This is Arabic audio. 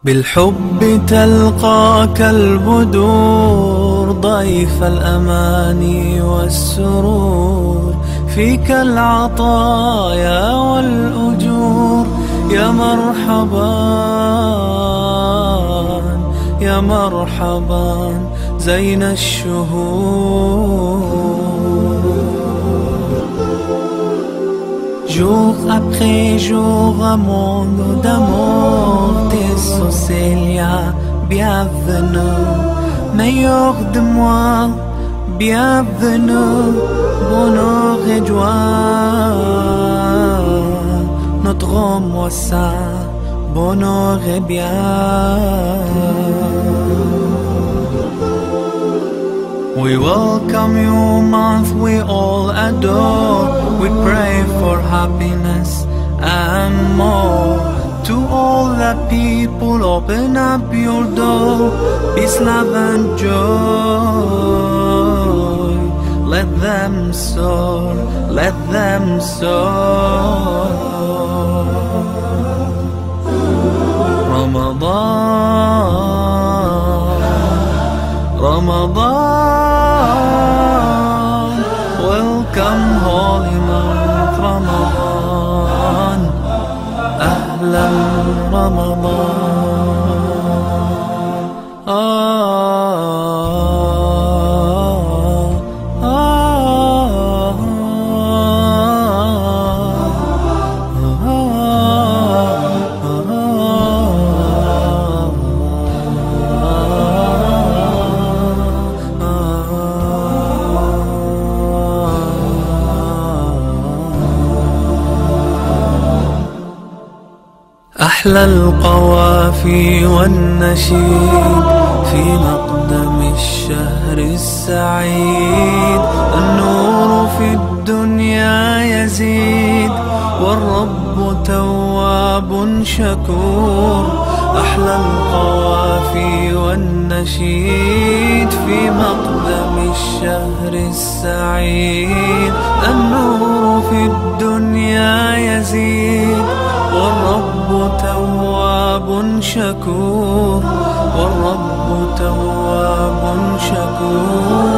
بالحب تلقاك البدور ضيف الأماني والسرور، فيك العطايا والأجور. يا مرحبا يا مرحبا زين الشهور. Jour après jour, amour d'amour, tes Célia, bienvenue, meilleur de moi, bienvenue, bonheur et joie, notre moi ça, bonheur et bien. We welcome you, month we all adore. We pray for happiness and more. To all the people, open up your door. Peace, love and joy. Let them soar, let them soar. Ramadan, Ramadan, welcome holy month Ramadan, Ahlan أحلى القوافي والنشيد في مقدم الشهر السعيد. النور في الدنيا يزيد والرب تواب شكور. أحلى القوافي والنشيد في مقدم الشهر السعيد. النور في الدنيا يزيد والرب تواب شكور، والرب تواب شكور.